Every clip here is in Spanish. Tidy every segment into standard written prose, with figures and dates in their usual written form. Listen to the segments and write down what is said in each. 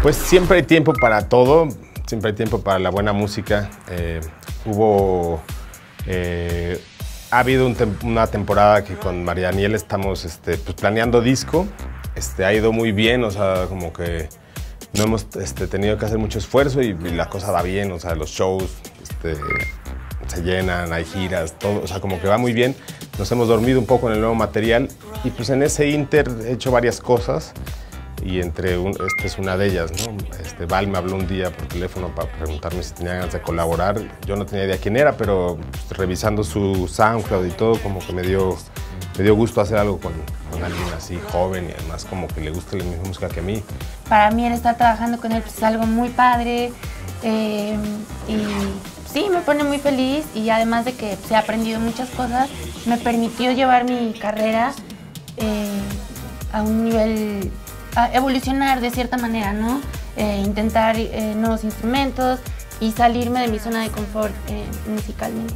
Pues siempre hay tiempo para todo, siempre hay tiempo para la buena música. Ha habido una temporada que con María Daniela estamos pues planeando disco. Ha ido muy bien, o sea, como que no hemos tenido que hacer mucho esfuerzo y la cosa va bien, o sea, los shows se llenan, hay giras, todo, o sea, como que va muy bien. Nos hemos dormido un poco en el nuevo material y pues en ese inter he hecho varias cosas y esta es una de ellas, ¿no? Val me habló un día por teléfono para preguntarme si tenía ganas de colaborar. Yo no tenía idea quién era, pero pues, revisando su SoundCloud y todo, como que me dio gusto hacer algo con alguien así joven y además como que le guste la misma música que a mí. Para mí el estar trabajando con él pues, es algo muy padre y sí, me pone muy feliz y además de que pues, he aprendido muchas cosas, me permitió llevar mi carrera a un nivel, a evolucionar de cierta manera, ¿no? Intentar nuevos instrumentos y salirme de mi zona de confort musicalmente.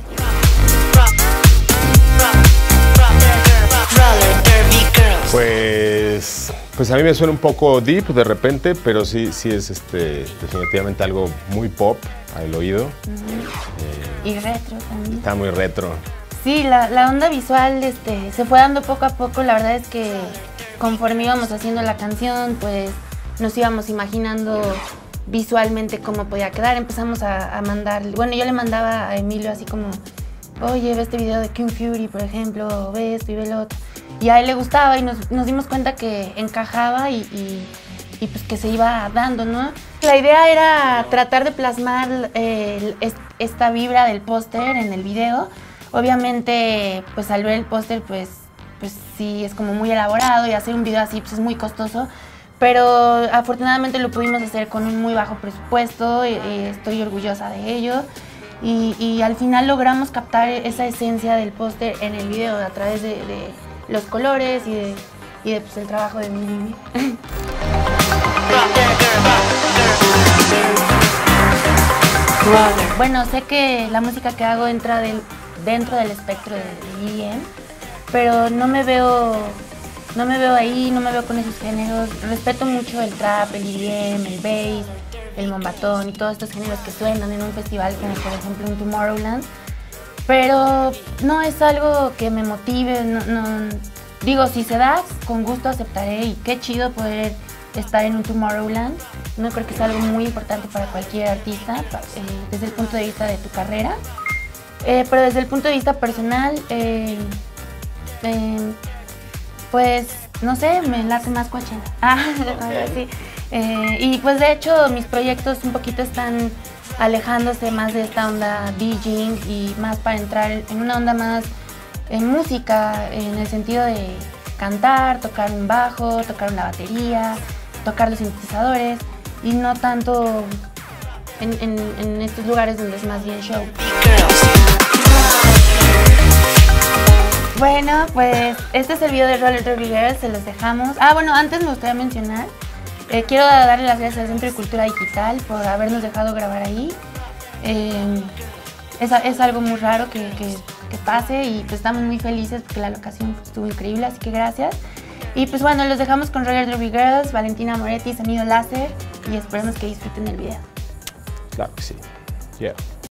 Pues a mí me suena un poco deep de repente, pero sí es definitivamente algo muy pop al oído. Y retro también. Está muy retro. Sí, la onda visual se fue dando poco a poco. La verdad es que conforme íbamos haciendo la canción, pues nos íbamos imaginando visualmente cómo podía quedar. Empezamos a mandar, bueno, yo le mandaba a Emilio así como, oye, ve este video de Kung Fury, por ejemplo, ve esto y ve lo otro. Y a él le gustaba y nos dimos cuenta que encajaba y pues que se iba dando, ¿no? La idea era tratar de plasmar esta vibra del póster en el video. Obviamente, pues al ver el póster, pues sí, es como muy elaborado y hacer un video así pues es muy costoso. Pero afortunadamente lo pudimos hacer con un muy bajo presupuesto y estoy orgullosa de ello. Y al final logramos captar esa esencia del póster en el video a través de los colores y de pues, el trabajo de Mimi. Bueno, sé que la música que hago entra dentro del espectro del EDM, pero no me veo ahí, no me veo con esos géneros. Respeto mucho el trap, el EDM, el bass, el mombatón y todos estos géneros que suenan en un festival como por ejemplo en Tomorrowland. Pero no es algo que me motive, digo, si se da, con gusto aceptaré y qué chido poder estar en un Tomorrowland. No creo que es algo muy importante para cualquier artista desde el punto de vista de tu carrera. Pero desde el punto de vista personal, pues no sé, me late más Coachella. Sí. Y pues de hecho mis proyectos un poquito están alejándose más de esta onda DJing y más para entrar en una onda más en música, en el sentido de cantar, tocar un bajo, tocar una batería, tocar los sintetizadores y no tanto en estos lugares donde es más bien show. Bueno, pues este es el video de Roller Derby Girls, se los dejamos. Bueno, antes me gustaría mencionar, quiero darle las gracias al Centro de Cultura Digital por habernos dejado grabar ahí. Es algo muy raro que pase y pues estamos muy felices porque la locación estuvo increíble, así que gracias. Y pues bueno, los dejamos con Roller Derby Girls, Valentina Moretti, Sonido Láser y esperemos que disfruten el video. Claro que sí. Yeah.